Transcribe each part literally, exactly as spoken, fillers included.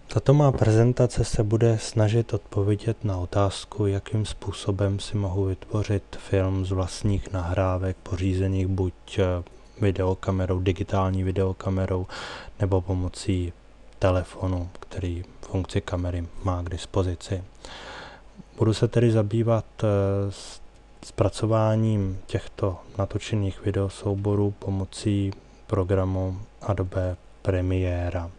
Tato má prezentace se bude snažit odpovědět na otázku, jakým způsobem si mohu vytvořit film z vlastních nahrávek pořízených buď videokamerou, digitální videokamerou, nebo pomocí telefonu, který funkci kamery má k dispozici. Budu se tedy zabývat zpracováním těchto natočených videosouborů pomocí programu Adobe Premiéra.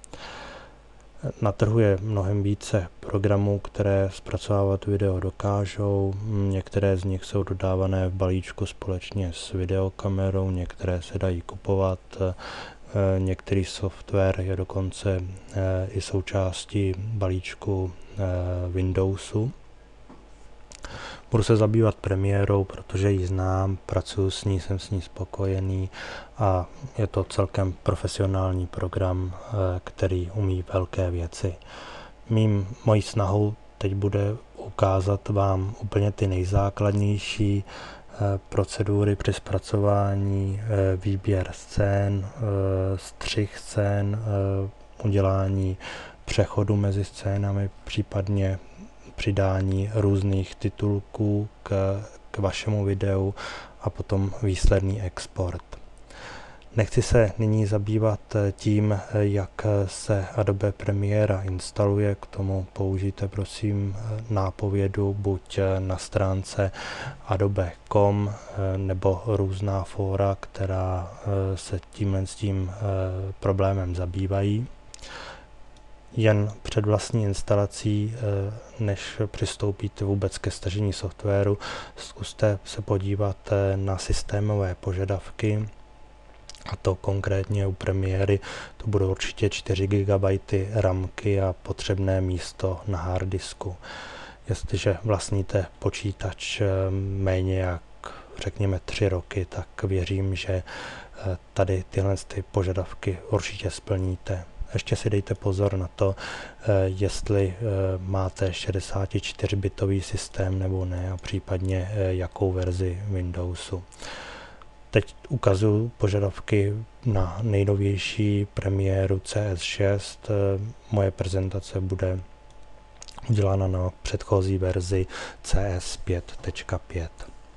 Na trhu je mnohem více programů, které zpracovávat video dokážou. Některé z nich jsou dodávané v balíčku společně s videokamerou, některé se dají kupovat. Některý software je dokonce i součástí balíčku Windowsu. Budu se zabývat Premiérou, protože ji znám, pracuji s ní, jsem s ní spokojený a je to celkem profesionální program, který umí velké věci. Mým, mojí snahou teď bude ukázat vám úplně ty nejzákladnější procedury při zpracování, výběr scén, střih scén, udělání přechodu mezi scénami, případně přidání různých titulků k, k vašemu videu a potom výsledný export. Nechci se nyní zabývat tím, jak se Adobe Premiéra instaluje, k tomu použijte prosím nápovědu buď na stránce adobe tečka com nebo různá fóra, která se tímhle s tím problémem zabývají. Jen před vlastní instalací, než přistoupíte vůbec ke stažení softwaru, zkuste se podívat na systémové požadavky, a to konkrétně u Premiéry to budou určitě čtyři gigabajty ramky a potřebné místo na harddisku. Jestliže vlastníte počítač méně jak řekněme tři roky, tak věřím, že tady tyhle ty požadavky určitě splníte. Ještě si dejte pozor na to, jestli máte šedesátičtyřbitový systém nebo ne a případně jakou verzi Windowsu. Teď ukazuju požadavky na nejnovější Premiéru C S šest. Moje prezentace bude udělána na předchozí verzi C S pět tečka pět.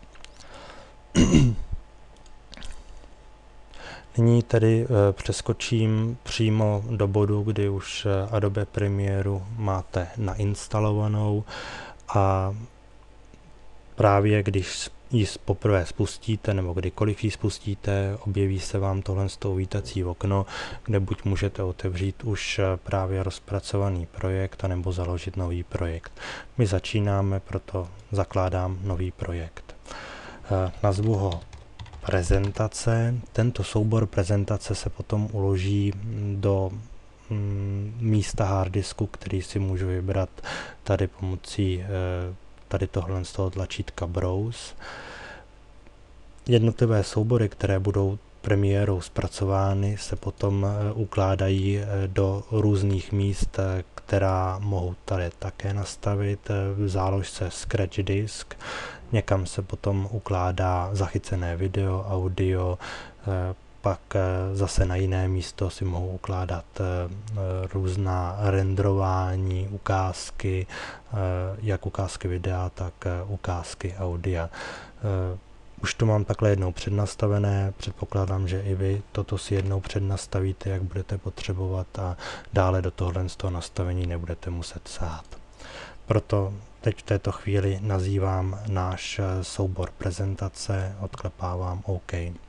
Nyní tedy e, přeskočím přímo do bodu, kdy už Adobe Premiéru máte nainstalovanou a právě když ji poprvé spustíte nebo kdykoliv ji spustíte, objeví se vám tohle uvítací okno, kde buď můžete otevřít už právě rozpracovaný projekt anebo založit nový projekt. My začínáme, proto zakládám nový projekt. E, nazvu ho prezentace. Tento soubor prezentace se potom uloží do mm, místa harddisku, který si můžu vybrat tady pomocí e, tady tohle z toho tlačítka Browse. Jednotlivé soubory, které budou Premiérou zpracovány, se potom e, ukládají e, do různých míst, e, která mohu tady také nastavit e, v záložce Scratch Disk. Někam se potom ukládá zachycené video, audio, pak zase na jiné místo si mohu ukládat různá renderování, ukázky, jak ukázky videa, tak ukázky audia. Už to mám takhle jednou přednastavené, předpokládám, že i vy toto si jednou přednastavíte, jak budete potřebovat a dále do tohohle z toho nastavení nebudete muset sahat. Proto teď v této chvíli nazývám náš soubor prezentace, odklepávám OK.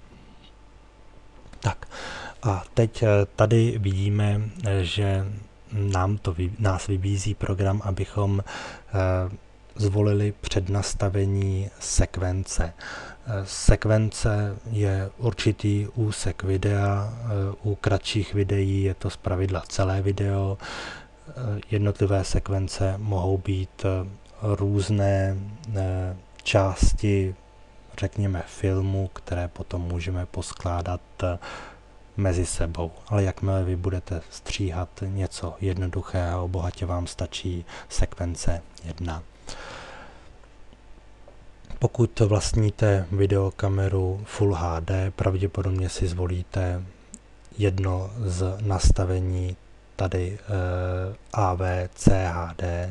Tak a teď tady vidíme, že nám to, nás vybízí program, abychom zvolili přednastavení sekvence. Sekvence je určitý úsek videa, u kratších videí je to zpravidla celé video. Jednotlivé sekvence mohou být různé části, řekněme, filmu, které potom můžeme poskládat mezi sebou. Ale jakmile vy budete stříhat něco jednoduchého, bohatě vám stačí sekvence jedna. Pokud vlastníte videokameru Full H D, pravděpodobně si zvolíte jedno z nastavení tady A V C H D,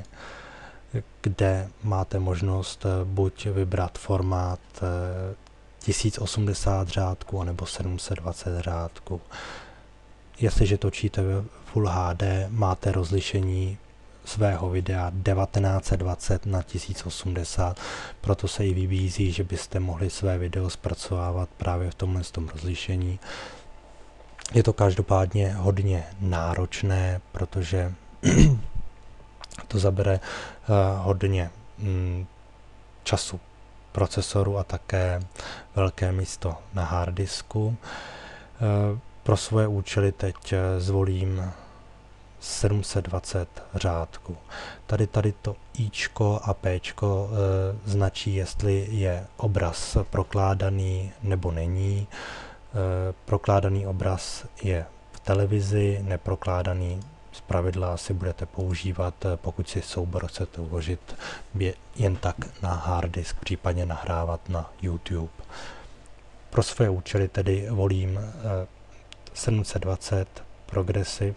kde máte možnost buď vybrat formát tisíc osmdesát řádků anebo sedm set dvacet řádků. Jestliže točíte v Full H D, máte rozlišení svého videa devatenáct set dvacet na tisíc osmdesát, proto se i vybízí, že byste mohli své video zpracovávat právě v tomhle tom rozlišení. Je to každopádně hodně náročné, protože to zabere uh, hodně mm, času procesoru a také velké místo na harddisku. Uh, pro svoje účely teď zvolím sedm set dvacet řádků. Tady, tady to Ičko a Pčko e, značí, jestli je obraz prokládaný nebo není. E, prokládaný obraz je v televizi, neprokládaný zpravidla si budete používat, pokud si soubor chcete uložit jen tak na harddisk, případně nahrávat na YouTube. Pro své účely tedy volím e, sedm set dvacet Progressive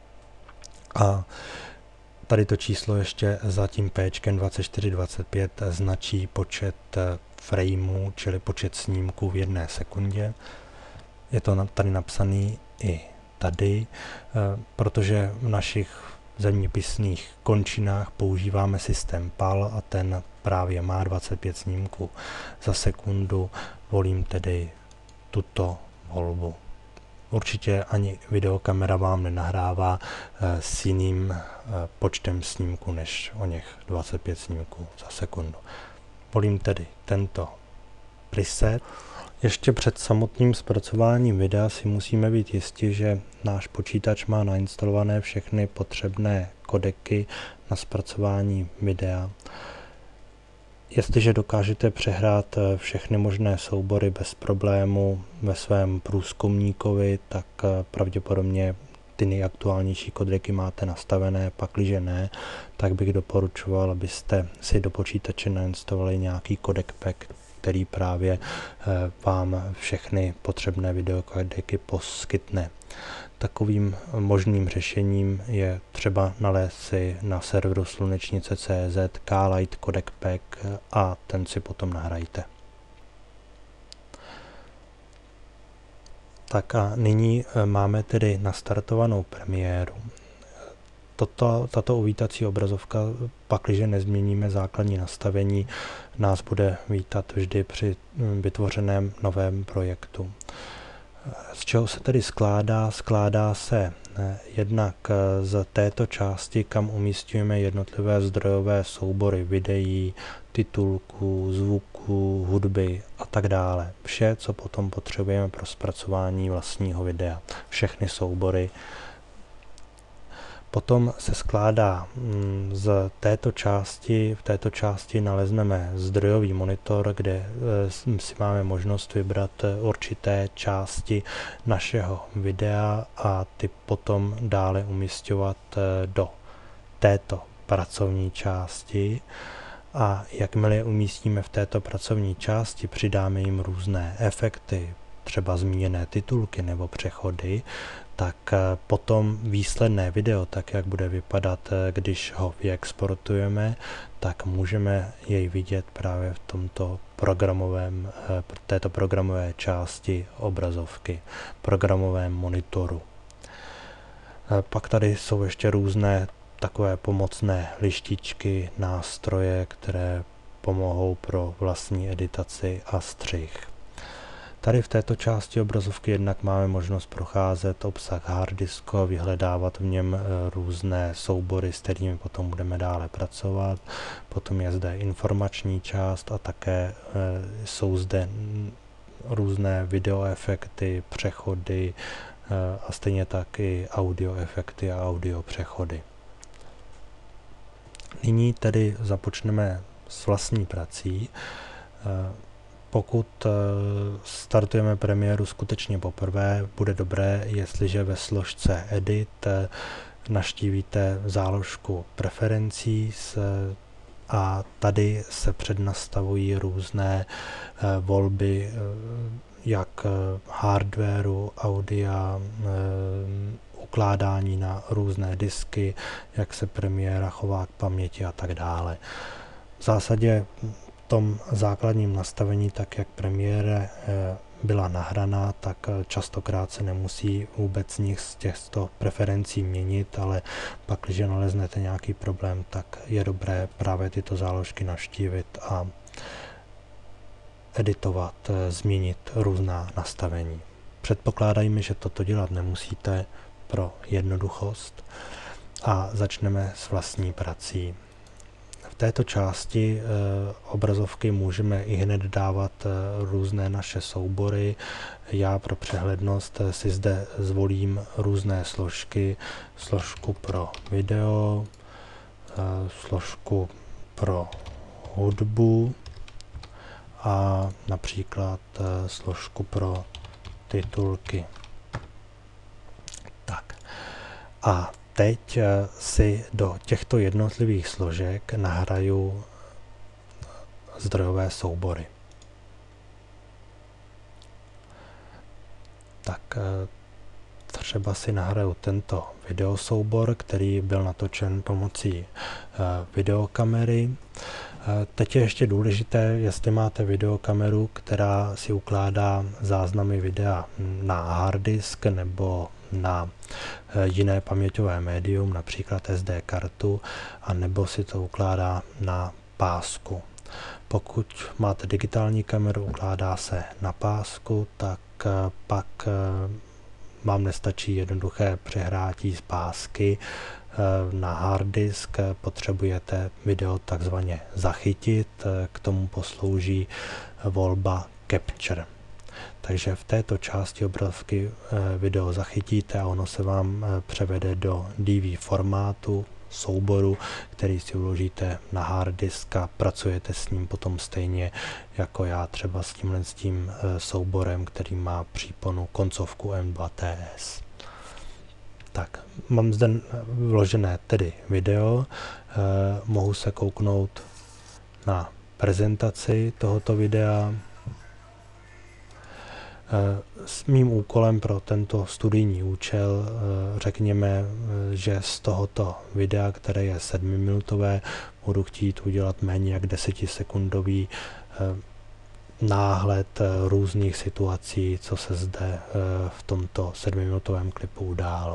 a tady to číslo ještě za tím Pčkem dvacet čtyři dvacet pět značí počet frameů, čili počet snímků v jedné sekundě. Je to tady napsaný i tady, protože v našich zeměpisných končinách používáme systém P A L a ten právě má dvacet pět snímků za sekundu. Volím tedy tuto volbu. Určitě ani videokamera vám nenahrává e, s jiným e, počtem snímků než o něch dvacet pět snímků za sekundu. Volím tedy tento preset. Ještě před samotným zpracováním videa si musíme být jistí, že náš počítač má nainstalované všechny potřebné kodeky na zpracování videa. Jestliže dokážete přehrát všechny možné soubory bez problému ve svém průzkumníkovi, tak pravděpodobně ty nejaktuálnější kodeky máte nastavené, pakliže ne, tak bych doporučoval, abyste si do počítače nainstalovali nějaký codec pack, který právě vám všechny potřebné videokodeky poskytne. Takovým možným řešením je třeba nalézt si na serveru slunečnice tečka cé zet K-Lite Codec Pack a ten si potom nahrajte. Tak a nyní máme tedy nastartovanou premiéru. Toto, tato uvítací obrazovka, pakliže nezměníme základní nastavení, nás bude vítat vždy při vytvořeném novém projektu. Z čeho se tedy skládá? Skládá se jednak z této části, kam umístíme jednotlivé zdrojové soubory videí, titulků, zvuků, hudby a tak dále. Vše, co potom potřebujeme pro zpracování vlastního videa. Všechny soubory. Potom se skládá z této části, v této části nalezneme zdrojový monitor, kde si máme možnost vybrat určité části našeho videa a ty potom dále umisťovat do této pracovní části. A jakmile je umístíme v této pracovní části, přidáme jim různé efekty, třeba zmíněné titulky nebo přechody, tak potom výsledné video, tak jak bude vypadat, když ho vyexportujeme, tak můžeme jej vidět právě v tomto programovém, této programové části obrazovky, programovém monitoru. Pak tady jsou ještě různé takové pomocné lištičky, nástroje, které pomohou pro vlastní editaci a střih. Tady v této části obrazovky jednak máme možnost procházet obsah harddisku a vyhledávat v něm různé soubory, s kterými potom budeme dále pracovat. Potom je zde informační část a také jsou zde různé videoefekty, přechody a stejně tak i audioefekty a audio přechody. Nyní tedy započneme s vlastní prací. Pokud startujeme premiéru skutečně poprvé, bude dobré, jestliže ve složce Edit navštívíte záložku preferencí a tady se přednastavují různé volby jak hardwareu, audia, ukládání na různé disky, jak se Premiéra chová k paměti a tak dále. V zásadě v tom základním nastavení, tak jak Premiéra byla nahraná, tak častokrát se nemusí vůbec nic z těchto preferencí měnit, ale pak, když naleznete nějaký problém, tak je dobré právě tyto záložky navštívit a editovat, změnit různá nastavení. Předpokládajme, že toto dělat nemusíte pro jednoduchost a začneme s vlastní prací. V této části e, obrazovky můžeme i hned dávat e, různé naše soubory. Já pro přehlednost si zde zvolím různé složky. Složku pro video, e, složku pro hudbu a například e, složku pro titulky. Tak. A teď si do těchto jednotlivých složek nahraju zdrojové soubory. Tak třeba si nahraju tento videosoubor, který byl natočen pomocí videokamery. Teď je ještě důležité, jestli máte videokameru, která si ukládá záznamy videa na hard disk nebo na jiné paměťové médium, například S D kartu, a nebo si to ukládá na pásku. Pokud máte digitální kameru, ukládá se na pásku, tak pak vám nestačí jednoduché přehrátí z pásky na hard disk, potřebujete video takzvaně zachytit, k tomu poslouží volba Capture. Takže v této části obrazovky video zachytíte a ono se vám převede do D V formátu souboru, který si uložíte na hard disk a pracujete s ním potom stejně jako já, třeba s tímhle s tím souborem, který má příponu koncovku M dva T S. Tak, mám zde vložené tedy video, eh, mohu se kouknout na prezentaci tohoto videa. S mým úkolem pro tento studijní účel, řekněme, že z tohoto videa, které je sedmiminutové, budu chtít udělat méně jak desetisekundový náhled různých situací, co se zde v tomto sedmiminutovém klipu událo.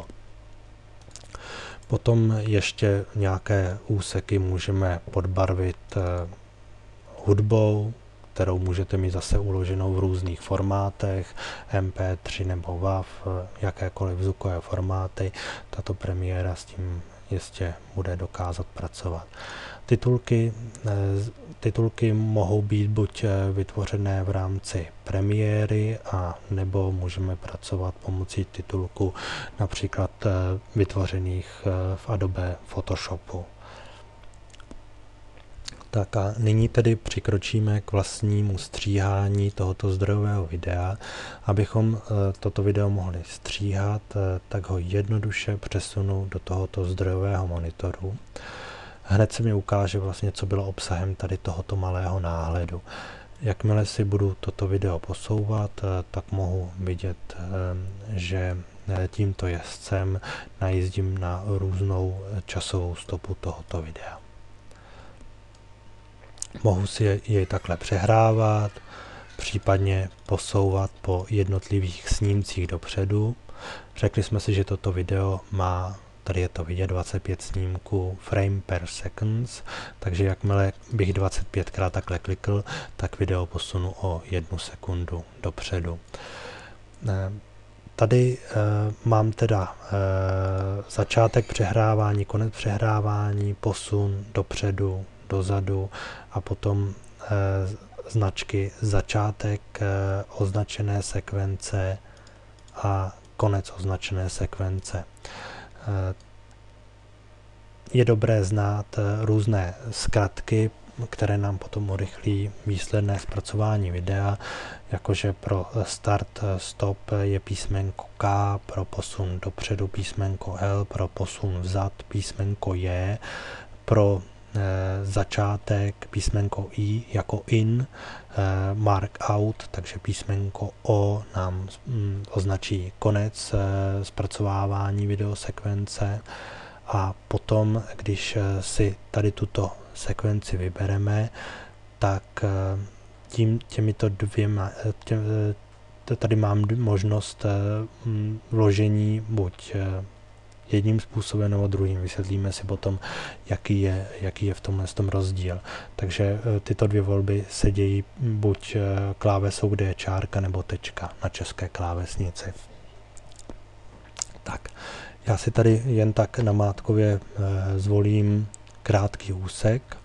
Potom ještě nějaké úseky můžeme podbarvit hudbou, kterou můžete mít zase uloženou v různých formátech, M P tři nebo W A V, jakékoliv zvukové formáty. Tato Premiéra s tím jistě bude dokázat pracovat. Titulky, titulky mohou být buď vytvořené v rámci Premiéry, a nebo můžeme pracovat pomocí titulku například vytvořených v Adobe Photoshopu. Tak a nyní tedy přikročíme k vlastnímu stříhání tohoto zdrojového videa. Abychom toto video mohli stříhat, tak ho jednoduše přesunu do tohoto zdrojového monitoru. Hned se mi ukáže vlastně, co bylo obsahem tady tohoto malého náhledu. Jakmile si budu toto video posouvat, tak mohu vidět, že tímto jezdcem najízdím na různou časovou stopu tohoto videa. Mohu si jej takhle přehrávat, případně posouvat po jednotlivých snímcích dopředu. Řekli jsme si, že toto video má, tady je to vidět, dvacet pět snímků frame per seconds, takže jakmile bych dvacet pět krát takhle klikl, tak video posunu o jednu sekundu dopředu. Tady e, mám teda e, začátek přehrávání, konec přehrávání, posun dopředu, dozadu a potom e, značky začátek e, označené sekvence a konec označené sekvence. E, je dobré znát e, různé zkratky, které nám potom urychlí výsledné zpracování videa, jakože pro start stop je písmenko K, pro posun dopředu písmenko L, pro posun vzad písmenko J, pro začátek písmenko I jako in, mark out, takže písmenko O nám označí konec zpracovávání videosekvence a potom, když si tady tuto sekvenci vybereme, tak tím, těmito dvěma, tě, tady mám možnost vložení buď jedním způsobem nebo druhým. Vysvětlíme si potom, jaký je, jaký je v tomhle tom rozdíl. Takže tyto dvě volby se dějí buď klávesou, kde je čárka, nebo tečka na české klávesnici. Tak, já si tady jen tak namátkově zvolím krátký úsek.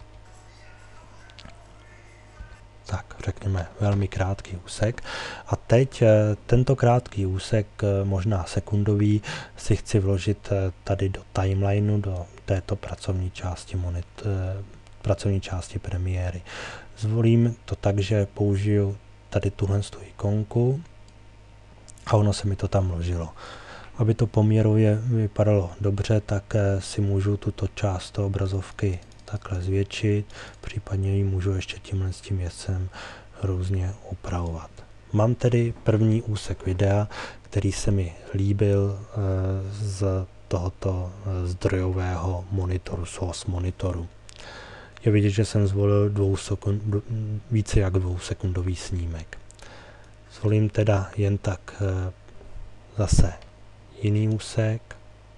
Tak, řekněme velmi krátký úsek. A teď tento krátký úsek, možná sekundový, si chci vložit tady do timelineu, do této pracovní části, monit, pracovní části premiéry. Zvolím to tak, že použiju tady tuhle ikonku a ono se mi to tam vložilo. Aby to poměrově vypadalo dobře, tak si můžu tuto část obrazovky takhle zvětšit, případně ji můžu ještě tímhle s tím věcem různě upravovat. Mám tedy první úsek videa, který se mi líbil z tohoto zdrojového monitoru, source monitoru. Je vidět, že jsem zvolil dvou sekund, více jak dvousekundový snímek. Zvolím teda jen tak zase jiný úsek.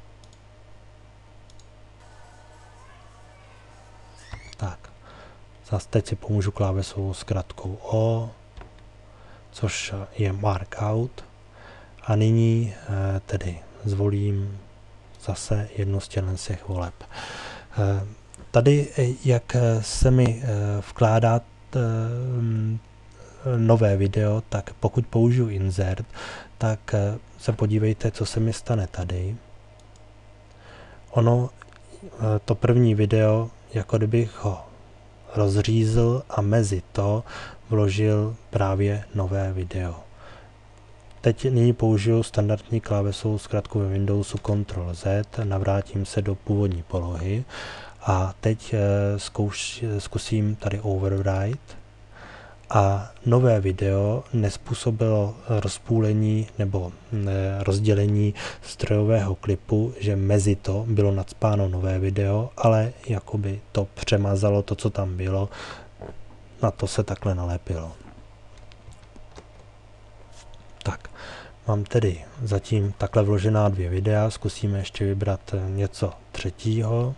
Tak, zase teď si pomůžu klávesovou zkratkou O, což je mark out. A nyní eh, tedy zvolím zase jednu z těch voleb. Eh, tady, jak se mi eh, vkládá eh, nové video, tak pokud použiju insert, tak eh, se podívejte, co se mi stane tady. Ono, eh, to první video, jako kdybych ho rozřízl a mezi to vložil právě nové video. Teď nyní použiju standardní klávesovou zkratku ve Windowsu Ctrl Z, navrátím se do původní polohy a teď zkouš, zkusím tady overwrite a nové video nespůsobilo rozpůlení nebo rozdělení strojového klipu, že mezi to bylo nacpáno nové video, ale jakoby to přemazalo to, co tam bylo, na to se takhle nalepilo. Tak, mám tedy zatím takhle vložená dvě videa, zkusíme ještě vybrat něco třetího.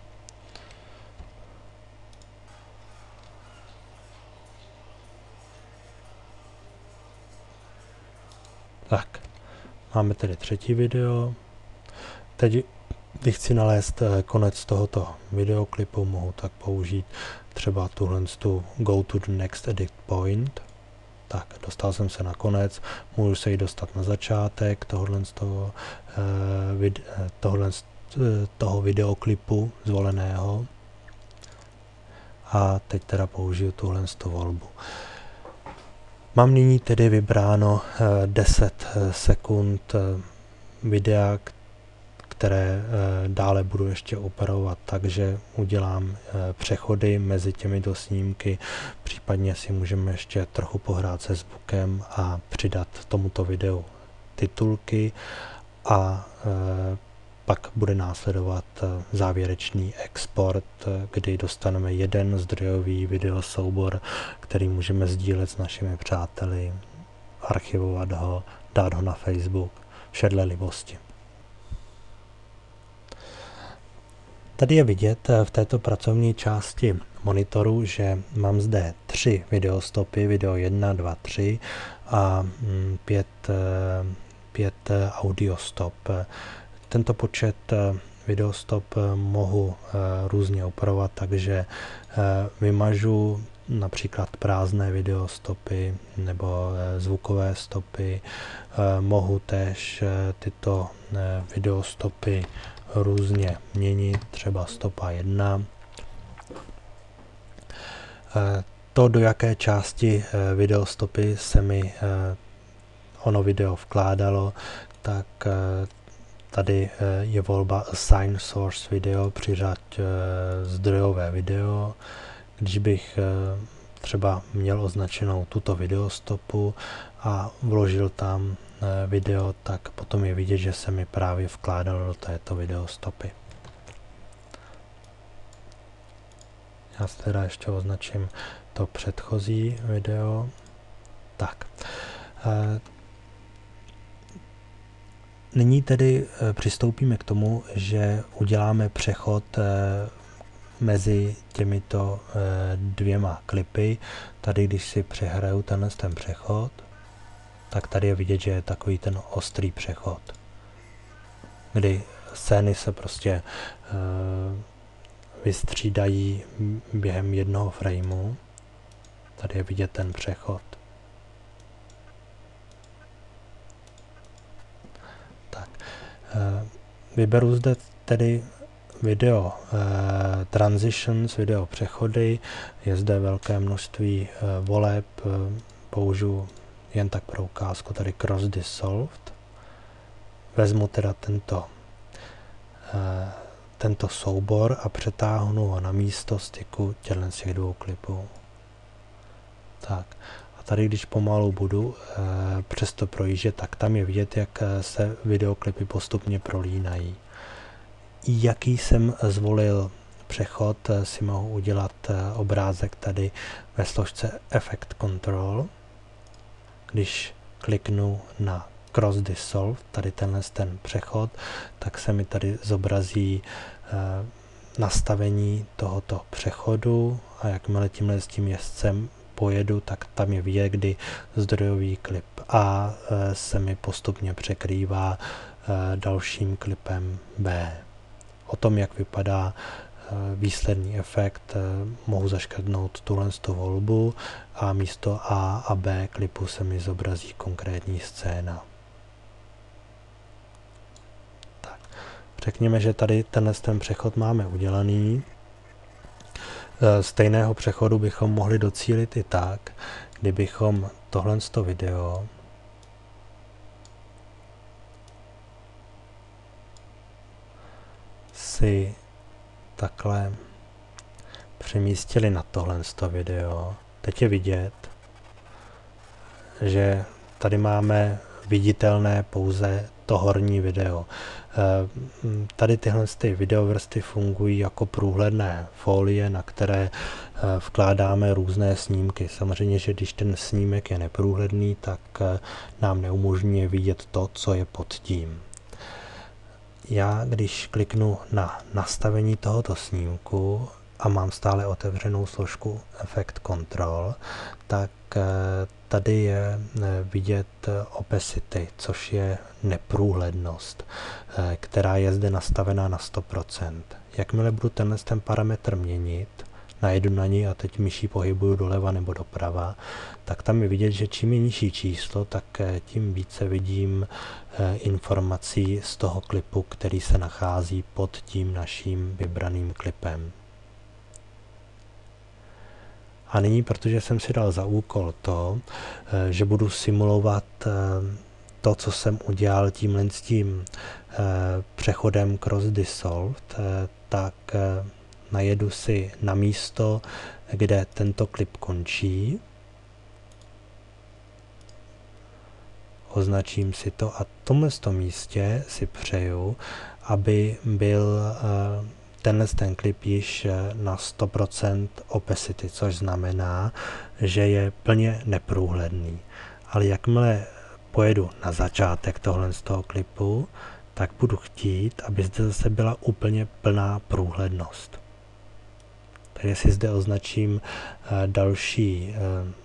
Tak, máme tedy třetí video. Teď, když chci nalézt konec tohoto videoklipu, mohu tak použít třeba tuhle tu Go to the next edit point. Tak, dostal jsem se na konec, můžu se jí dostat na začátek tohohle z toho, eh, vid, tohohle z toho videoklipu zvoleného. A teď teda použiju tuhle z tu volbu. Mám nyní tedy vybráno deset sekund videa, které dále budu ještě operovat, takže udělám přechody mezi těmito snímky, případně si můžeme ještě trochu pohrát se zvukem a přidat tomuto videu titulky a pak bude následovat závěrečný export, kdy dostaneme jeden zdrojový videosoubor, který můžeme sdílet s našimi přáteli, archivovat ho, dát ho na Facebook, vše dle libosti. Tady je vidět v této pracovní části monitoru, že mám zde tři videostopy, video jedna, dva, tři a pět, pět audiostop. Tento počet videostop mohu různě operovat, takže vymažu například prázdné videostopy nebo zvukové stopy. Mohu též tyto videostopy různě měnit, třeba stopa jedna. To, do jaké části videostopy se mi ono video vkládalo, tak tady je volba Assign Source Video, přiřaď zdrojové video. Když bych třeba měl označenou tuto videostopu a vložil tam video, tak potom je vidět, že se mi právě vkládalo do této videostopy. Já si teda ještě označím to předchozí video. Tak. Nyní tedy přistoupíme k tomu, že uděláme přechod mezi těmito dvěma klipy. Tady, když si přehraju tenhle ten přechod, tak tady je vidět, že je takový ten ostrý přechod, kdy scény se prostě vystřídají během jednoho frameu. Tady je vidět ten přechod. Tak. Vyberu zde tedy video eh, transitions, video přechody. Je zde velké množství eh, voleb. Použiju jen tak pro ukázku tady Cross Dissolved. Vezmu teda tento eh, tento soubor a přetáhnu ho na místo styku těchto těch dvou klipů. Tak. A tady, když pomalu budu e, přesto projíždět, tak tam je vidět, jak se videoklipy postupně prolínají. Jaký jsem zvolil přechod, si mohu udělat e, obrázek tady ve složce Effect Control. Když kliknu na Cross Dissolve, tady tenhle ten přechod, tak se mi tady zobrazí e, nastavení tohoto přechodu a jakmile tímhle s tím jezdcem pojedu, tak tam je vidět, kdy zdrojový klip A e, se mi postupně překrývá e, dalším klipem B. O tom, jak vypadá e, výsledný efekt, e, mohu zaškrtnout tuhle volbu a místo A a B klipu se mi zobrazí konkrétní scéna. Tak. Řekněme, že tady tenhle ten přechod máme udělaný. Stejného přechodu bychom mohli docílit i tak, kdybychom tohle video si takhle přemístili na tohle video. Teď je vidět, že tady máme viditelné pouze to horní video. Tady tyhle ty videovrsty fungují jako průhledné folie, na které vkládáme různé snímky. Samozřejmě, že když ten snímek je neprůhledný, tak nám neumožňuje vidět to, co je pod tím. Já, když kliknu na nastavení tohoto snímku a mám stále otevřenou složku Effect Control, tak tady je vidět opacity, což je neprůhlednost, která je zde nastavená na sto procent. Jakmile budu tenhle ten parametr měnit, najedu na ní a teď myší pohybuju doleva nebo doprava, tak tam je vidět, že čím je nižší číslo, tak tím více vidím informací z toho klipu, který se nachází pod tím naším vybraným klipem. A nyní, protože jsem si dal za úkol to, že budu simulovat to, co jsem udělal tímhle s tím přechodem Cross Dissolved, tak najedu si na místo, kde tento klip končí. Označím si to a v tomhle místě si přeju, aby byl tenhle ten klip již na sto procent opacity, což znamená, že je plně neprůhledný. Ale jakmile pojedu na začátek tohle z toho klipu, tak budu chtít, aby zde zase byla úplně plná průhlednost. Takže si zde označím další,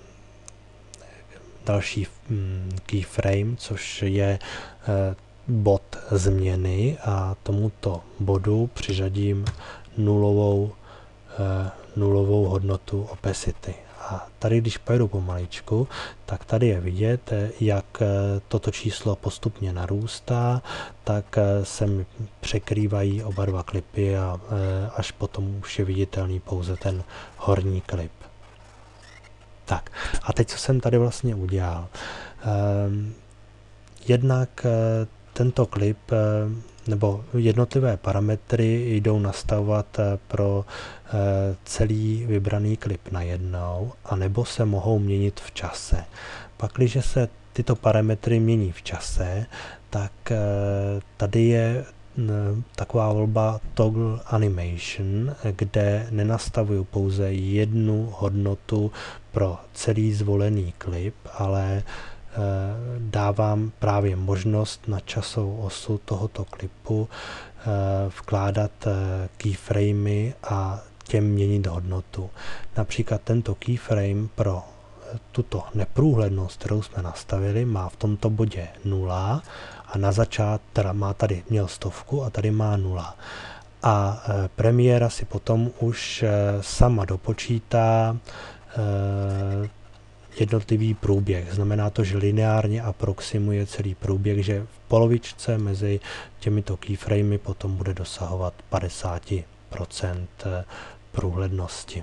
další keyframe, což je bod změny a tomuto bodu přiřadím nulovou, nulovou hodnotu opacity. A tady, když pojedu pomaličku, tak tady je vidět, jak toto číslo postupně narůstá, tak se mi překrývají oba dva klipy a až potom už je viditelný pouze ten horní klip. Tak, a teď co jsem tady vlastně udělal? Jednak tento klip nebo jednotlivé parametry jdou nastavovat pro celý vybraný klip najednou, anebo se mohou měnit v čase. Pakliže se tyto parametry mění v čase, tak tady je taková volba Toggle Animation, kde nenastavuju pouze jednu hodnotu pro celý zvolený klip, ale dávám právě možnost na časovou osu tohoto klipu vkládat keyframey a těm měnit hodnotu. Například tento keyframe pro tuto neprůhlednost, kterou jsme nastavili, má v tomto bodě nula a na začátku teda má tady měl stovku a tady má nula. A e, Premiéra si potom už e, sama dopočítá e, jednotlivý průběh. Znamená to, že lineárně aproximuje celý průběh, že v polovičce mezi těmito keyframey potom bude dosahovat padesát procent průhlednosti.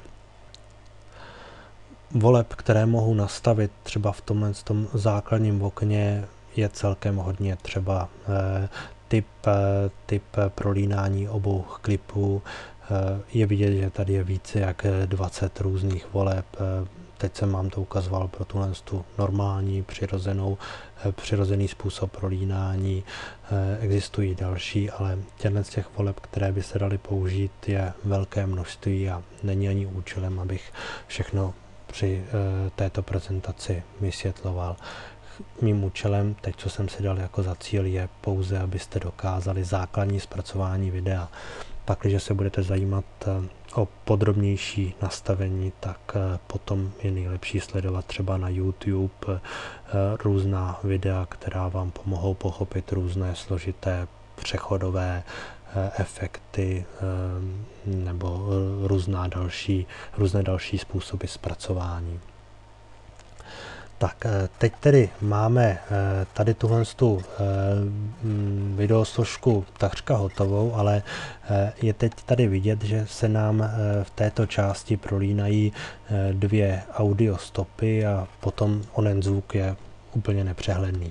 Voleb, které mohu nastavit třeba v tomhle tom základním okně, je celkem hodně. Třeba eh, typ, eh, typ prolínání obou klipů. Eh, je vidět, že tady je více jak dvacet různých voleb. Eh, teď jsem vám to ukazoval pro tuhle tu normální, přirozenou, eh, přirozený způsob prolínání. Eh, existují další, ale těchto z těch voleb, které by se daly použít, je velké množství a není ani účelem, abych všechno při e, této prezentaci vysvětloval. Mým účelem, teď co jsem si dal jako za cíl, je pouze, abyste dokázali základní zpracování videa. Pak, když se budete zajímat e, o podrobnější nastavení, tak e, potom je nejlepší sledovat třeba na YouTube e, různá videa, která vám pomohou pochopit různé složité přechodové efekty nebo různá další, různé další způsoby zpracování. Tak, teď tedy máme tady tuhle tu videosložku takřka hotovou, ale je teď tady vidět, že se nám v této části prolínají dvě audio stopy a potom onen zvuk je úplně nepřehledný.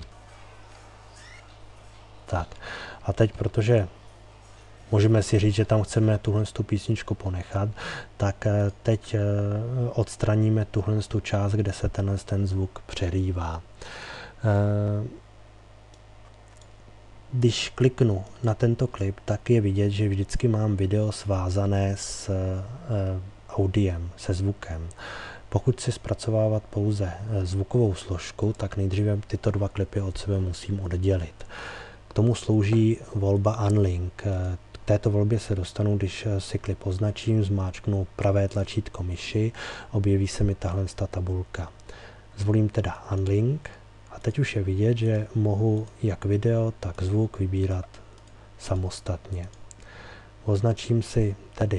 Tak, a teď, protože můžeme si říct, že tam chceme tuhle tu písničku ponechat, tak teď odstraníme tuhle tu část, kde se tenhle ten zvuk přehrívá. Když kliknu na tento klip, tak je vidět, že vždycky mám video svázané s audiem, se zvukem. Pokud si zpracovávat pouze zvukovou složku, tak nejdříve tyto dva klipy od sebe musím oddělit. K tomu slouží volba Unlink. K této volbě se dostanu, když si klip označím, zmáčknu pravé tlačítko myši, objeví se mi tahle tabulka. Zvolím teda Unlink a teď už je vidět, že mohu jak video, tak zvuk vybírat samostatně. Označím si tedy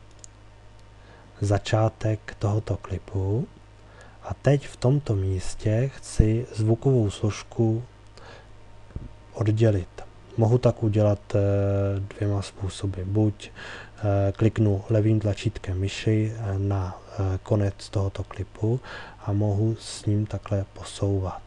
začátek tohoto klipu a teď v tomto místě chci zvukovou složku oddělit. Mohu tak udělat e, dvěma způsoby. Buď e, kliknu levým tlačítkem myši e, na e, konec tohoto klipu a mohu s ním takhle posouvat.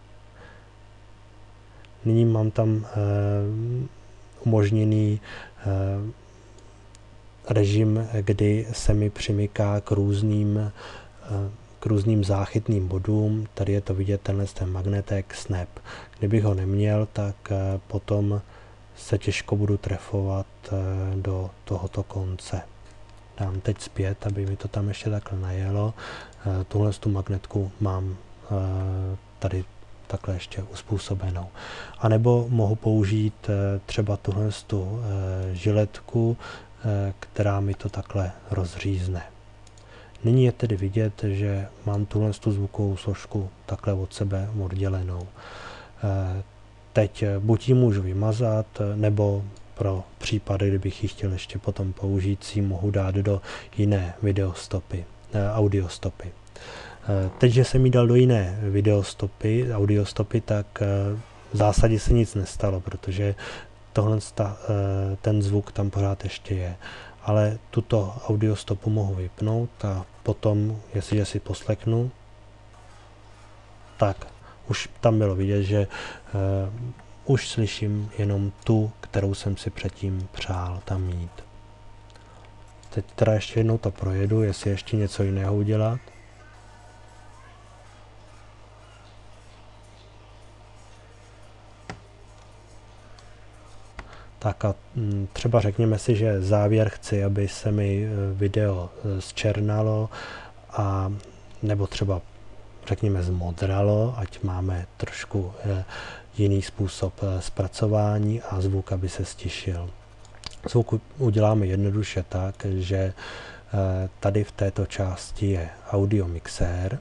Nyní mám tam e, umožněný e, režim, kdy se mi přimyká k různým, e, k různým záchytným bodům. Tady je to vidět, tenhle ten magnetek snap. Kdybych ho neměl, tak potom se těžko budu trefovat do tohoto konce. Dám teď zpět, aby mi to tam ještě takhle najelo. Tuhle tu magnetku mám tady takhle ještě uspůsobenou. A nebo mohu použít třeba tuhle tu žiletku, která mi to takhle rozřízne. Nyní je tedy vidět, že mám tuhle tu zvukovou složku takhle od sebe oddělenou. Teď buď ji můžu vymazat, nebo pro případy, kdybych ji chtěl ještě potom použít, si mohu dát do jiné videostopy, audiostopy. Teď, že jsem ji dal do jiné videostopy, audiostopy, tak v zásadě se nic nestalo, protože tohle, ten zvuk tam pořád ještě je. Ale tuto audiostopu mohu vypnout a potom, jestliže si poslechnu, tak už tam bylo vidět, že už slyším jenom tu, kterou jsem si předtím přál tam mít. Teď teda ještě jednou to projedu, jestli ještě něco jiného udělat. Tak a třeba řekněme si, že závěr chci, aby se mi video zčernalo a nebo třeba řekněme zmodralo, ať máme trošku jiný způsob zpracování a zvuk, aby se stišil. Zvuk uděláme jednoduše tak, že tady v této části je audio mixér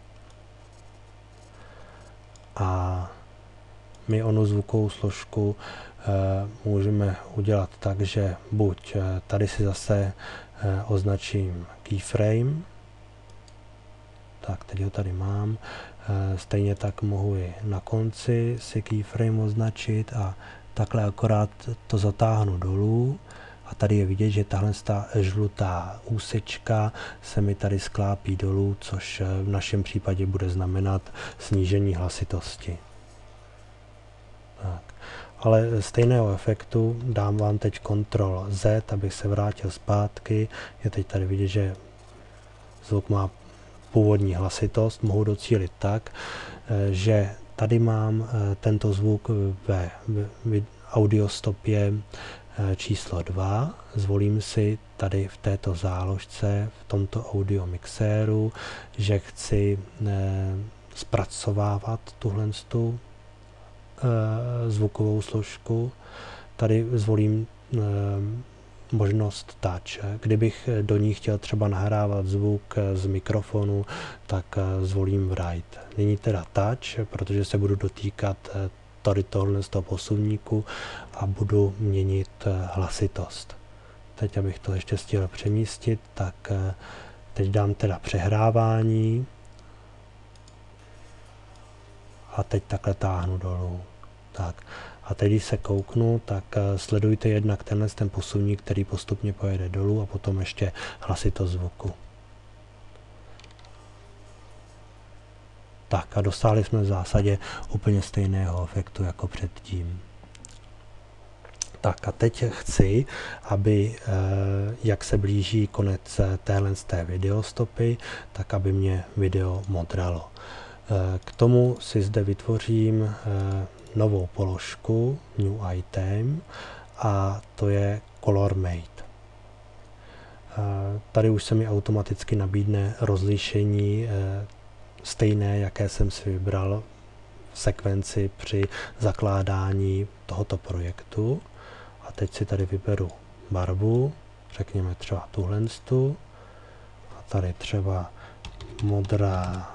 a my onu zvukovou složku můžeme udělat tak, že buď tady si zase označím keyframe, tak teď ho tady mám, stejně tak mohu i na konci si keyframe označit a takhle akorát to zatáhnu dolů a tady je vidět, že tahle žlutá úsečka se mi tady sklápí dolů, což v našem případě bude znamenat snížení hlasitosti. Tak. Ale stejného efektu dám vám teď kontrol Z, abych se vrátil zpátky. Je teď tady vidět, že zvuk má původní hlasitost. Mohu docílit tak, že tady mám tento zvuk ve audiostopě číslo dva. Zvolím si tady v této záložce, v tomto audio mixéru, že chci zpracovávat tuhle zvukovou složku. Tady zvolím e, možnost touch. Kdybych do ní chtěl třeba nahrávat zvuk z mikrofonu, tak e, zvolím write. Nyní teda touch, protože se budu dotýkat e, tady tohle z toho posuvníku a budu měnit e, hlasitost. Teď, abych to ještě stihl přemístit, tak e, teď dám teda přehrávání a teď takhle táhnu dolů. Tak. A teď, když se kouknu, tak sledujte jednak tenhle ten posuvník, který postupně pojede dolů a potom ještě hlasitost zvuku. Tak a dosáhli jsme v zásadě úplně stejného efektu jako předtím. Tak a teď chci, aby, jak se blíží konec téhle z té videostopy, tak aby mě video modralo. K tomu si zde vytvořím novou položku, New Item, a to je Color Mate. Tady už se mi automaticky nabídne rozlišení stejné, jaké jsem si vybral v sekvenci při zakládání tohoto projektu. A teď si tady vyberu barvu, řekněme třeba tuhle. A tady třeba modrá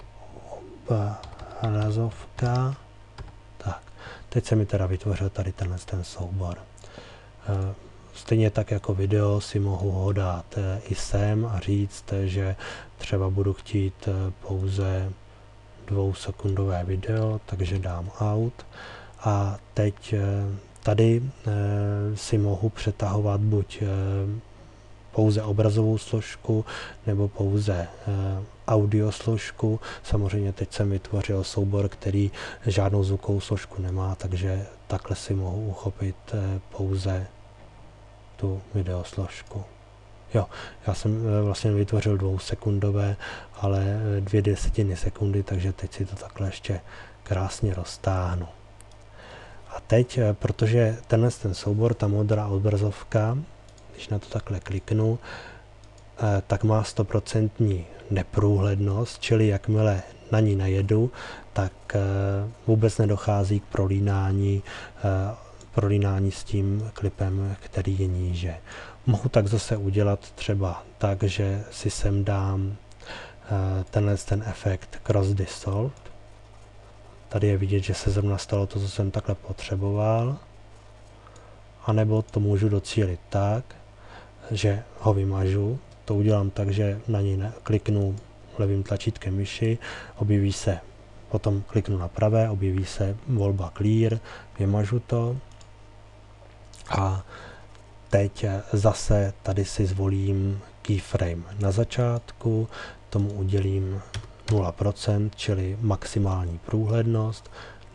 obrazovka. Tak, teď se mi teda vytvořil tady tenhle ten soubor. Stejně tak jako video si mohu ho dát i sem a říct, že třeba budu chtít pouze dvousekundové video, takže dám out. A teď tady si mohu přetahovat buď pouze obrazovou složku nebo pouze audio složku. Samozřejmě teď jsem vytvořil soubor, který žádnou zvukovou složku nemá, takže takhle si mohu uchopit pouze tu video složku. Jo, já jsem vlastně vytvořil dvousekundové, ale dvě desetiny sekundy, takže teď si to takhle ještě krásně roztáhnu. A teď, protože tenhle ten soubor, ta modrá obrazovka, když na to takhle kliknu, tak má sto procent neprůhlednost, čili jakmile na ní najedu, tak vůbec nedochází k prolínání, prolínání s tím klipem, který je níže. Mohu tak zase udělat třeba tak, že si sem dám tenhle ten efekt Cross Dissolved. Tady je vidět, že se zrovna stalo to, co jsem takhle potřeboval. A nebo to můžu docílit tak, že ho vymažu. To udělám tak, že na něj kliknu levým tlačítkem myši, objeví se, potom kliknu na pravé, objeví se volba Clear, vymažu to. A teď zase tady si zvolím keyframe na začátku, tomu udělím nula procent, čili maximální průhlednost.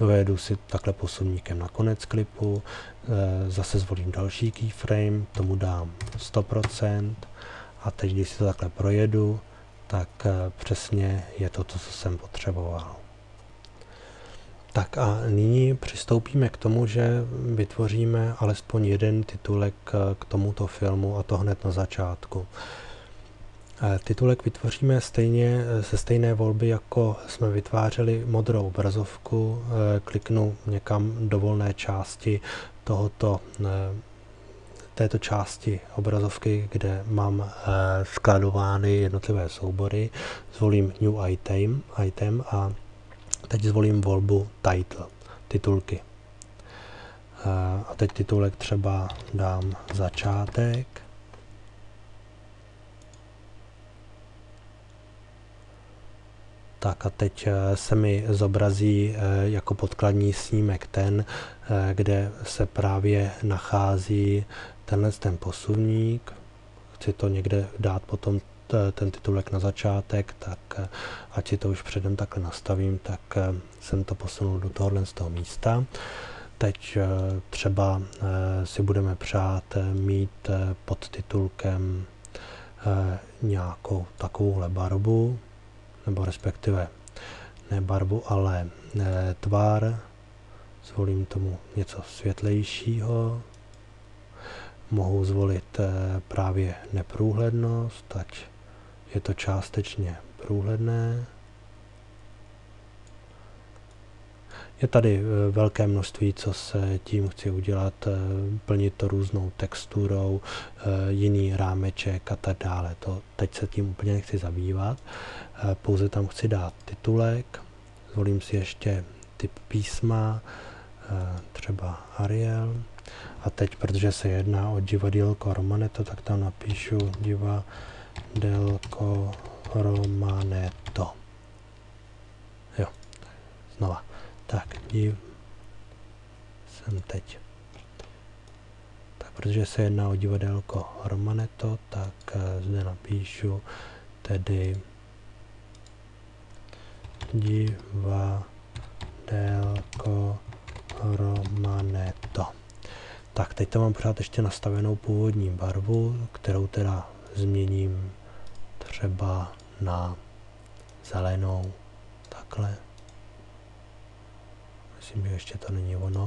dovedu si takhle posuvníkem na konec klipu, zase zvolím další keyframe, tomu dám sto procent a teď, když si to takhle projedu, tak přesně je to to, co jsem potřeboval. Tak a nyní přistoupíme k tomu, že vytvoříme alespoň jeden titulek k tomuto filmu, a to hned na začátku. Titulek vytvoříme stejně ze stejné volby, jako jsme vytvářeli modrou obrazovku. Kliknu někam do volné části tohoto, této části obrazovky, kde mám skladovány jednotlivé soubory. Zvolím New Item, item a teď zvolím volbu Title, titulky. A teď titulek třeba dám začátek. Tak a teď se mi zobrazí jako podkladní snímek ten, kde se právě nachází tenhle ten posuvník. Chci to někde dát potom ten titulek na začátek, tak ať si to už předem takhle nastavím, tak jsem to posunul do tohohle z toho místa. Teď třeba si budeme přát mít pod titulkem nějakou takovouhle barvu, nebo respektive ne barvu, ale ne, tvar. Zvolím tomu něco světlejšího. Mohu zvolit e, právě neprůhlednost, ať je to částečně průhledné. Je tady e, velké množství, co se tím chci udělat, e, plnit to různou texturou, e, jiný rámeček a tak dále. To teď se tím úplně nechci zabývat. E, pouze tam chci dát titulek, zvolím si ještě typ písma, e, třeba Arial. A teď, protože se jedná o divadýlko Romanetto, tak tam napíšu divadýlko Romanetto. Jo, znova. Tak, div jsem teď. Tak, protože se jedná o divadýlko Romanetto, tak zde napíšu tedy divadýlko Romanetto. Tak, teď tam mám pořád ještě nastavenou původní barvu, kterou teda změním třeba na zelenou, takhle. Myslím, že ještě to není ono.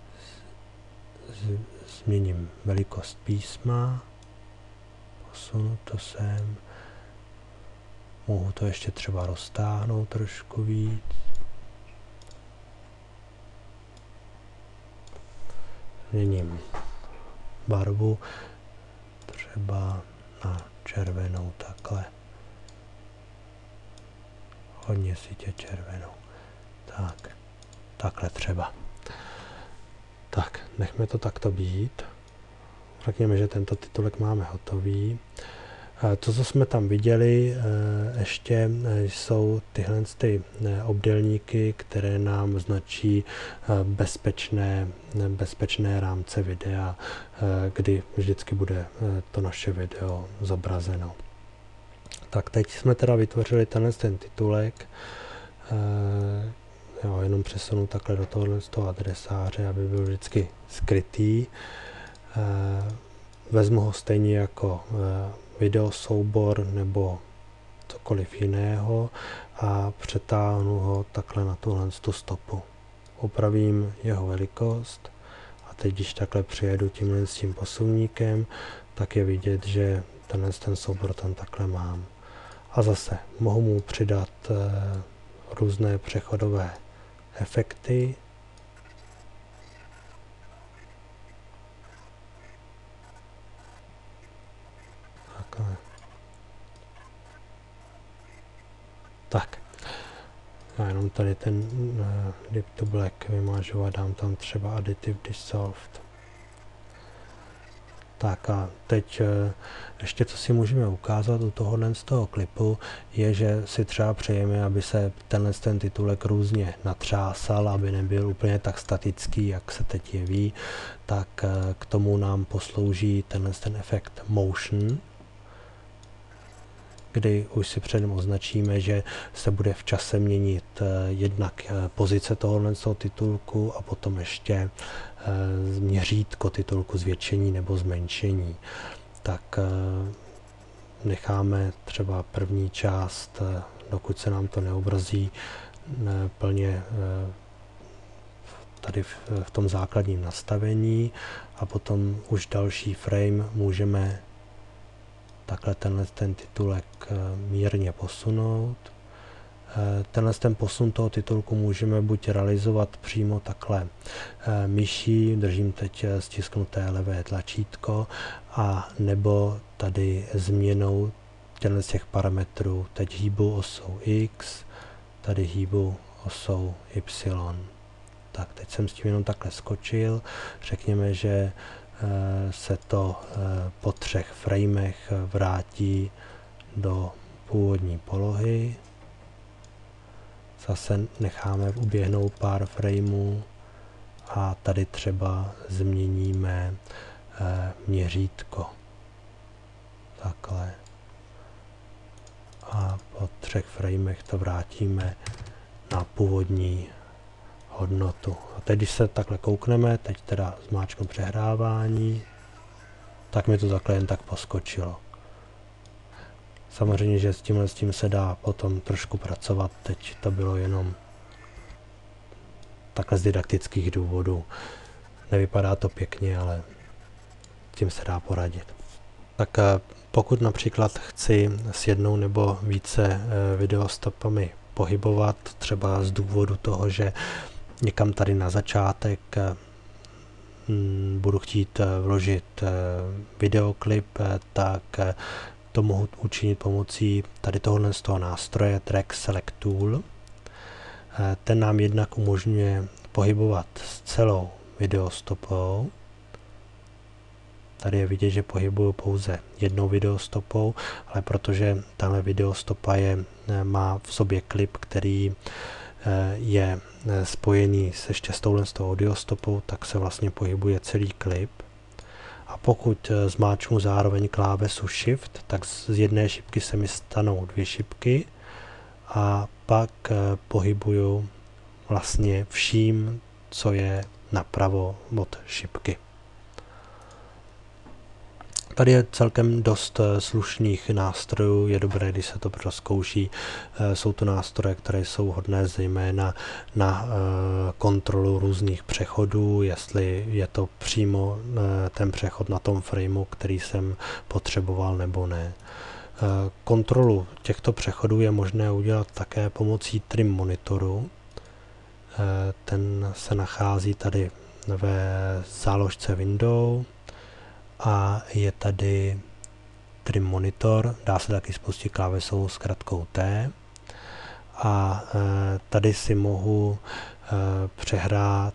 Z, změním velikost písma, posunu to sem, mohu to ještě třeba roztáhnout trošku víc. Změním barvu třeba na červenou, takhle. Hodně sítě červenou. Tak, takhle třeba. Tak, nechme to takto být. Řekněme, že tento titulek máme hotový. To, co jsme tam viděli, ještě jsou tyhle ty obdélníky, které nám značí bezpečné, bezpečné rámce videa, kdy vždycky bude to naše video zobrazeno. Tak teď jsme teda vytvořili tenhle ten titulek. Jo, jenom přesunu takhle do tohohle z toho adresáře, aby byl vždycky skrytý. Vezmu ho stejně jako video soubor nebo cokoliv jiného a přetáhnu ho takhle na tuhle tu stopu. Upravím jeho velikost a teď, když takhle přijedu tímhle s tím posuvníkem, tak je vidět, že tenhle ten soubor tam takhle mám. A zase mohu mu přidat e, různé přechodové efekty. Takhle. Tak. Já jenom tady ten uh, Dip to Black vymažu a dám tam třeba Additive Dissolved. Tak a teď uh, ještě co si můžeme ukázat u tohohle z toho klipu, je, že si třeba přejeme, aby se tenhle ten titulek různě natřásal, aby nebyl úplně tak statický, jak se teď jeví, tak uh, k tomu nám poslouží tenhle ten efekt Motion. kdy už si předem označíme, že se bude v čase měnit jednak pozice tohohle titulku a potom ještě měřítko titulku, zvětšení nebo zmenšení. Tak necháme třeba první část, dokud se nám to neobrazí plně tady v, v tom základním nastavení, a potom už další frame můžeme takhle tenhle ten titulek mírně posunout. Tenhle ten posun toho titulku můžeme buď realizovat přímo takhle myší, držím teď stisknuté levé tlačítko, a nebo tady změnou těchto z těch parametrů. Teď hýbu osou X, tady hýbu osou Y. Tak teď jsem s tím jenom takhle skočil. Řekněme, že se to po třech framech vrátí do původní polohy. Zase necháme uběhnout pár frameů a tady třeba změníme měřítko. Takhle. A po třech framech to vrátíme na původní hodnotu. A teď, když se takhle koukneme, teď teda zmáčknu přehrávání, tak mi to takhle jen tak poskočilo. Samozřejmě, že s tímhle s tím se dá potom trošku pracovat, teď to bylo jenom takhle z didaktických důvodů. Nevypadá to pěkně, ale s tím se dá poradit. Tak pokud například chci s jednou nebo více videostopami pohybovat, třeba z důvodu toho, že někam tady na začátek budu chtít vložit videoklip, tak to mohu učinit pomocí tady tohohle z toho nástroje Track Select Tool. Ten nám jednak umožňuje pohybovat s celou videostopou. Tady je vidět, že pohybuju pouze jednou videostopou, ale protože tahle videostopa je, má v sobě klip, který je spojený se ještě s touhle audiostopou, tak se vlastně pohybuje celý klip. A pokud zmáčknu zároveň klávesu Shift, tak z jedné šipky se mi stanou dvě šipky a pak pohybuju vlastně vším, co je napravo od šipky. Tady je celkem dost slušných nástrojů, je dobré, když se to prozkouší. Jsou to nástroje, které jsou hodné zejména na kontrolu různých přechodů, jestli je to přímo ten přechod na tom frameu, který jsem potřeboval, nebo ne. Kontrolu těchto přechodů je možné udělat také pomocí trim monitoru. Ten se nachází tady ve záložce Window a je tady trim monitor, dá se taky spustit klávesou s kratkou T. A tady si mohu přehrát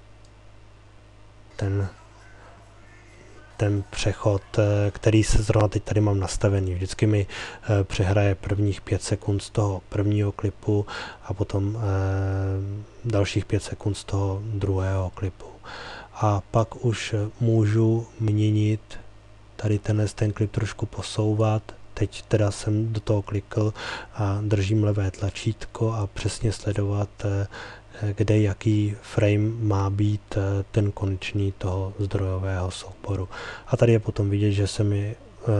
ten ten přechod, který se zrovna teď tady mám nastavený. Vždycky mi přehraje prvních pět sekund z toho prvního klipu a potom dalších pět sekund z toho druhého klipu. A pak už můžu měnit tady tenhle ten klip trošku posouvat. Teď teda jsem do toho klikl a držím levé tlačítko a přesně sledovat, kde jaký frame má být ten konečný toho zdrojového souboru. A tady je potom vidět, že se mi e,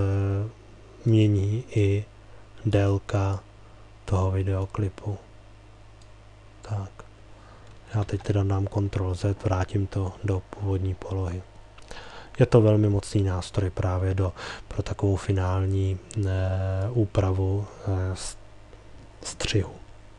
mění i délka toho videoklipu. Tak. Já teď teda dám kontrol Z, vrátím to do původní polohy. Je to velmi mocný nástroj právě do, pro takovou finální e, úpravu e, střihu.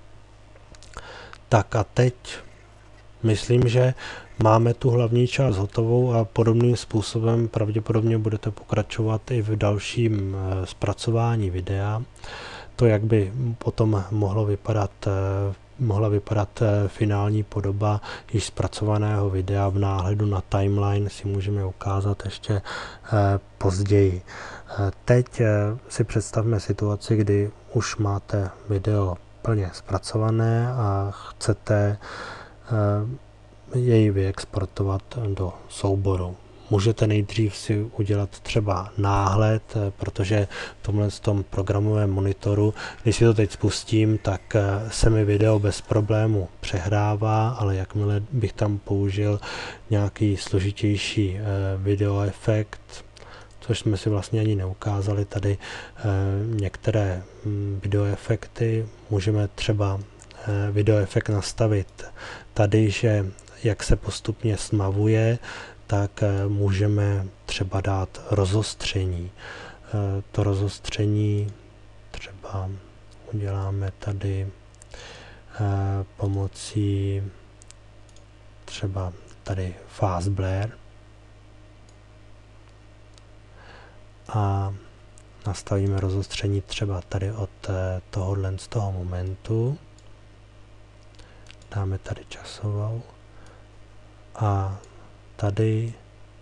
Tak a teď myslím, že máme tu hlavní část hotovou a podobným způsobem pravděpodobně budete pokračovat i v dalším e, zpracování videa. To, jak by potom mohlo vypadat, e, mohla vypadat e, finální podoba již zpracovaného videa v náhledu na timeline, si můžeme ukázat ještě e, později. E, teď e, si představme situaci, kdy už máte video plně zpracované a chcete uh, jej vyexportovat do souboru. můžete nejdřív si udělat třeba náhled, protože v tomhle tom programovém monitoru, když si to teď spustím, tak se mi video bez problému přehrává, ale jakmile bych tam použil nějaký složitější videoefekt, což jsme si vlastně ani neukázali tady, některé videoefekty, můžeme třeba videoefekt nastavit tady, že jak se postupně smavuje, tak můžeme třeba dát rozostření. To rozostření třeba uděláme tady pomocí třeba tady Fast Blur a nastavíme rozostření třeba tady od tohohle z toho momentu. Dáme tady časovou a tady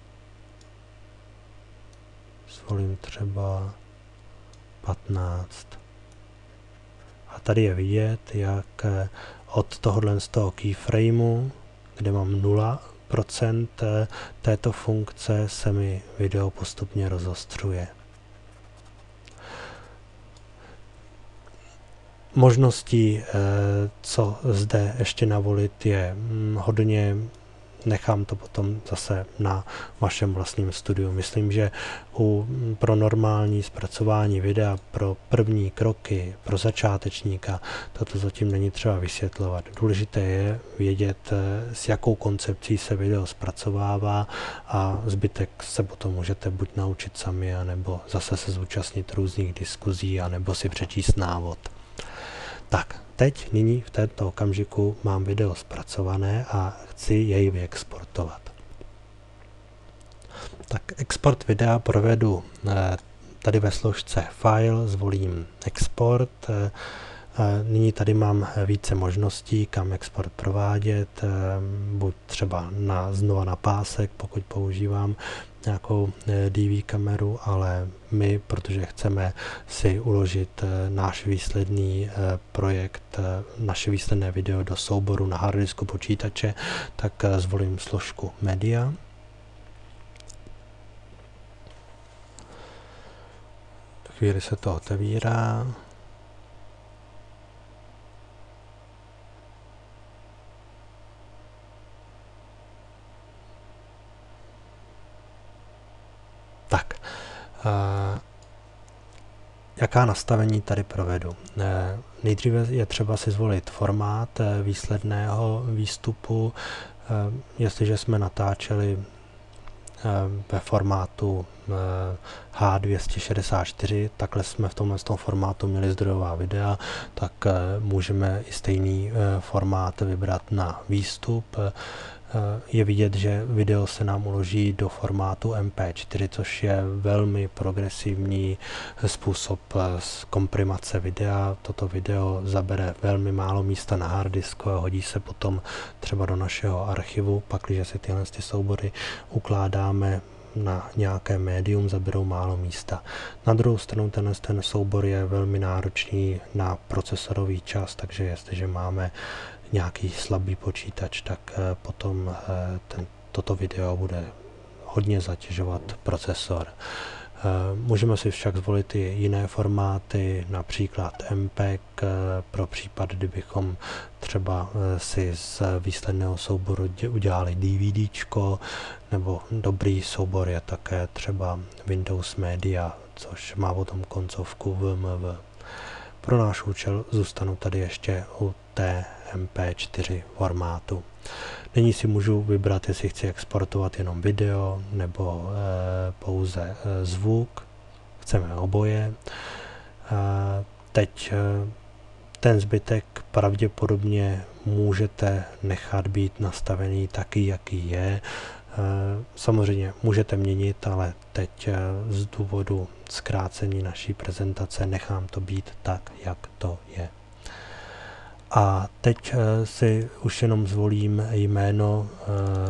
zvolím třeba patnáct. A tady je vidět, jak od tohohle z toho keyframeu, kde mám nula procent této funkce, se mi video postupně rozostřuje. Možností, co zde ještě navolit, je hodně. Nechám to potom zase na vašem vlastním studiu. Myslím, že u, pro normální zpracování videa, pro první kroky, pro začátečníka, toto zatím není třeba vysvětlovat. Důležité je vědět, s jakou koncepcí se video zpracovává a zbytek se potom můžete buď naučit sami, anebo zase se zúčastnit různých diskuzí, anebo si přečíst návod. Tak, teď, nyní, v této okamžiku mám video zpracované a chci jej vyexportovat. Tak export videa provedu tady ve složce File, zvolím Export. Nyní tady mám více možností, kam export provádět, buď třeba na, znova na pásek, pokud používám nějakou D V kameru, ale my, protože chceme si uložit náš výsledný projekt, naše výsledné video do souboru na harddisku počítače, tak zvolím složku Media. V chvíli se to otevírá. Tak, uh, jaká nastavení tady provedu? Uh, nejdříve je třeba si zvolit formát uh, výsledného výstupu. Uh, jestliže jsme natáčeli uh, ve formátu uh, H dvě stě šedesát čtyři, takhle jsme v tomhle tom formátu měli zdrojová videa, tak uh, můžeme i stejný uh, formát vybrat na výstup. Uh, Je vidět, že video se nám uloží do formátu M P čtyři, což je velmi progresivní způsob komprimace videa. Toto video zabere velmi málo místa na harddisku a hodí se potom třeba do našeho archivu. Pak, když si tyhle soubory ukládáme na nějaké médium, zaberou málo místa. Na druhou stranu tenhle ten soubor je velmi náročný na procesorový čas, takže jestliže máme nějaký slabý počítač, tak potom ten, toto video bude hodně zatěžovat procesor. Můžeme si však zvolit i jiné formáty, například M P E G pro případ, kdybychom třeba si z výsledného souboru udělali DVDčko, nebo dobrý soubor je také třeba Windows Media, což má potom koncovku V M V. Pro náš účel zůstanu tady ještě u té M P čtyři formátu. Nyní si můžu vybrat, jestli chci exportovat jenom video nebo e, pouze e, zvuk. Chceme oboje. E, teď e, ten zbytek pravděpodobně můžete nechat být nastavený taky, jaký je. E, samozřejmě můžete měnit, ale teď e, z důvodu zkrácení naší prezentace nechám to být tak, jak to je. A teď uh, si už jenom zvolím jméno uh,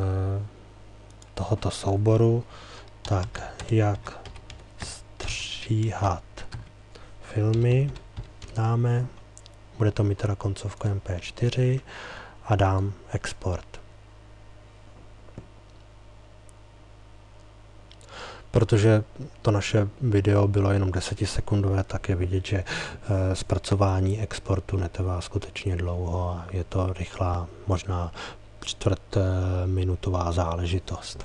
tohoto souboru, tak jak stříhat filmy dáme, bude to mít teda koncovku M P čtyři a dám export. protože to naše video bylo jenom desetisekundové, tak je vidět, že zpracování exportu netrvá skutečně dlouho a je to rychlá, možná čtvrtminutová záležitost.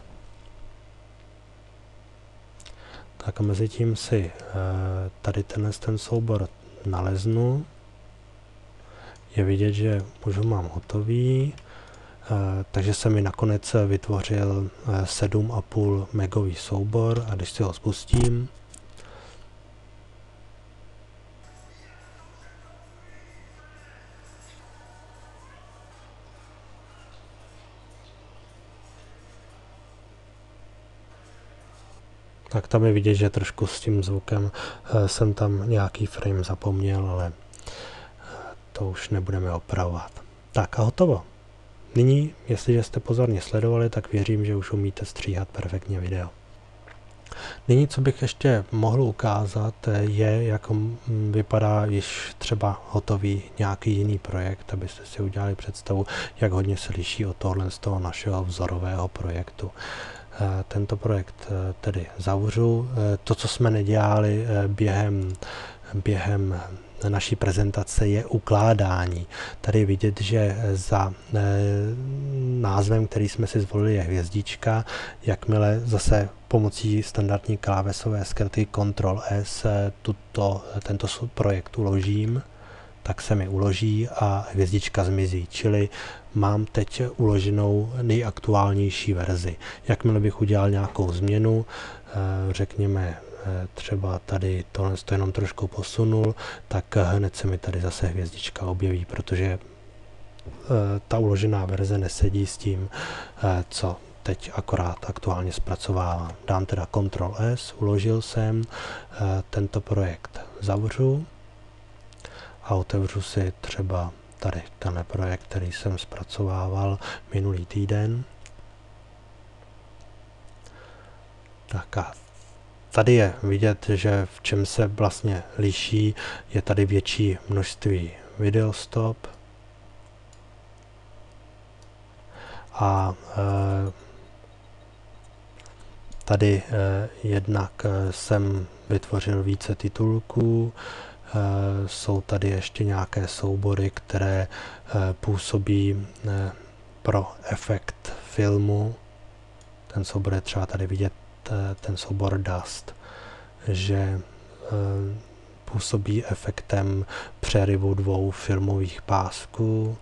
Tak a mezi tím si tady tenhle ten soubor naleznu. Je vidět, že už ho mám hotový, takže se mi nakonec vytvořil sedm a půl megový soubor a když si ho spustím, tak tam je vidět, že trošku s tím zvukem jsem tam nějaký frame zapomněl, ale to už nebudeme opravovat. Tak a hotovo. Nyní, jestliže jste pozorně sledovali, tak věřím, že už umíte stříhat perfektně video. Nyní, co bych ještě mohl ukázat, je, jak vypadá již třeba hotový nějaký jiný projekt, abyste si udělali představu, jak hodně se liší od tohle z toho našeho vzorového projektu. Tento projekt tedy zavřu. To, co jsme nedělali během, během naší prezentace, je ukládání. Tady je vidět, že za e, názvem, který jsme si zvolili, je hvězdička. Jakmile zase pomocí standardní klávesové skratky Ctrl S tuto, tento projekt uložím, tak se mi uloží a hvězdička zmizí. Čili mám teď uloženou nejaktuálnější verzi. Jakmile bych udělal nějakou změnu, e, řekněme, třeba tady tohle to jenom trošku posunul, tak hned se mi tady zase hvězdička objeví, protože e, ta uložená verze nesedí s tím, e, co teď akorát aktuálně zpracovávám. Dám teda Ctrl S, uložil jsem, e, tento projekt zavřu a otevřu si třeba tady tenhle projekt, který jsem zpracovával minulý týden. Tak a tady je vidět, že v čem se vlastně liší, je tady větší množství videostop a e, tady e, jednak jsem vytvořil více titulků, e, jsou tady ještě nějaké soubory, které e, působí e, pro efekt filmu. Ten soubor je třeba tady vidět, ten soubor Dust, že e, působí efektem přerivu dvou filmových pásků.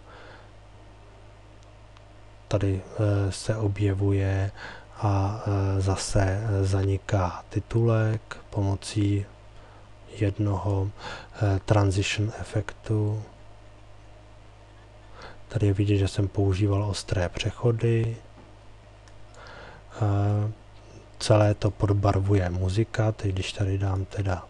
Tady e, se objevuje a e, zase zaniká titulek pomocí jednoho e, transition efektu. Tady je vidět, že jsem používal ostré přechody. E, Celé to podbarvuje muzika, teď když tady dám teda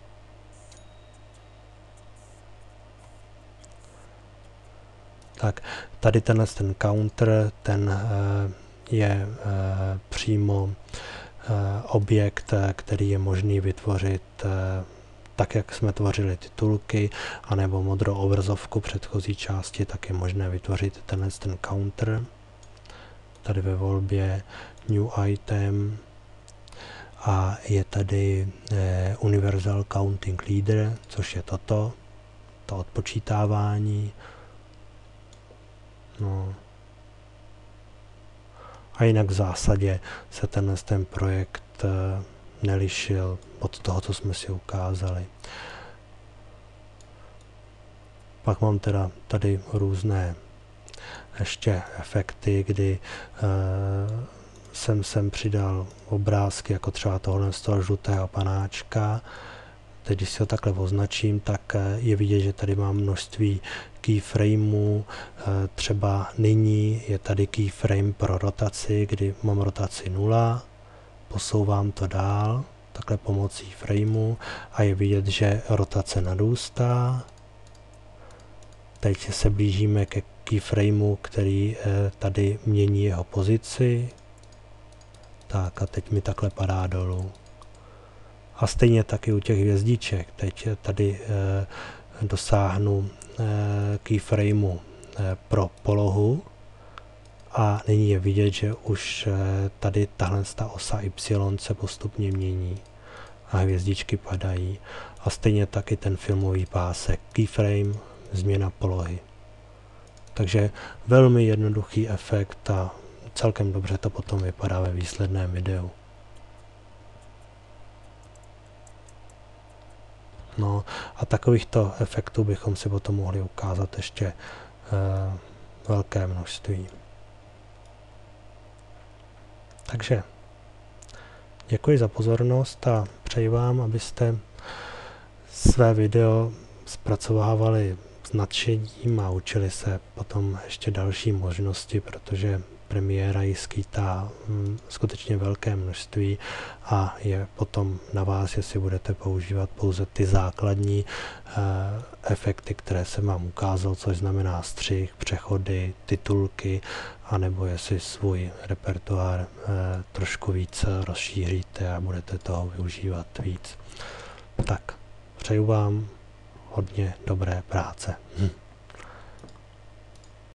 tak tady tenhle ten counter, ten je přímo objekt, který je možný vytvořit tak, jak jsme tvořili titulky, anebo modrou obrazovku předchozí části, tak je možné vytvořit tenhle ten counter. Tady ve volbě New Item a je tady eh, Universal Counting Leader, což je toto, to odpočítávání. No. A jinak v zásadě se tenhle ten projekt eh, nelišil od toho, co jsme si ukázali. Pak mám teda tady různé ještě efekty, kdy eh, jsem sem přidal obrázky, jako třeba tohle z toho žlutého panáčka. Teď, když si ho takhle označím, tak je vidět, že tady mám množství keyframeů. Třeba nyní je tady keyframe pro rotaci, kdy mám rotaci nula, posouvám to dál, takhle pomocí frameu a je vidět, že rotace narůstá. Teď se blížíme ke keyframeu, který tady mění jeho pozici. Tak a teď mi takhle padá dolů. A stejně taky u těch hvězdiček. Teď tady e, dosáhnu e, keyframeu e, pro polohu a nyní je vidět, že už tady tahle ta osa Y se postupně mění a hvězdičky padají. A stejně taky ten filmový pásek, keyframe, změna polohy. Takže velmi jednoduchý efekt a celkem dobře to potom vypadá ve výsledném videu. No a takovýchto efektů bychom si potom mohli ukázat ještě e, velké množství. Takže děkuji za pozornost a přeji vám, abyste své video zpracovávali s nadšením a učili se potom ještě další možnosti, protože Premiéra ji skýtá hm, skutečně velké množství a je potom na vás, jestli budete používat pouze ty základní eh, efekty, které jsem vám ukázal, což znamená střih, přechody, titulky, anebo jestli svůj repertoár eh, trošku víc rozšíříte a budete toho využívat víc. Tak, přeju vám hodně dobré práce. Hm.